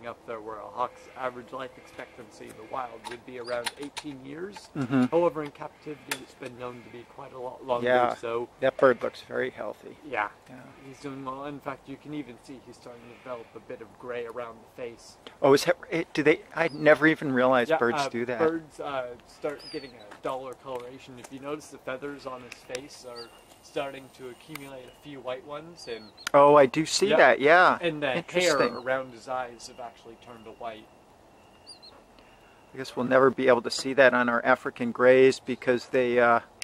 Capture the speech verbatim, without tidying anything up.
speeding up there, where a hawk's average life expectancy in the wild would be around eighteen years. Mm-hmm. However, in captivity, it's been known to be quite a lot longer. Yeah, so that bird looks very healthy. Yeah, yeah, he's doing well. In fact, you can even see he's starting to develop a bit of gray around the face. Oh, is that, do they? I never even realized yeah, birds uh, do that. Birds uh, start getting a duller coloration. If you notice, the feathers on his face are starting to accumulate a few white ones, and oh, I do see yeah, that. Yeah, and the hair around his eyes have actually turned to white. I guess we'll never be able to see that on our African greys because they uh,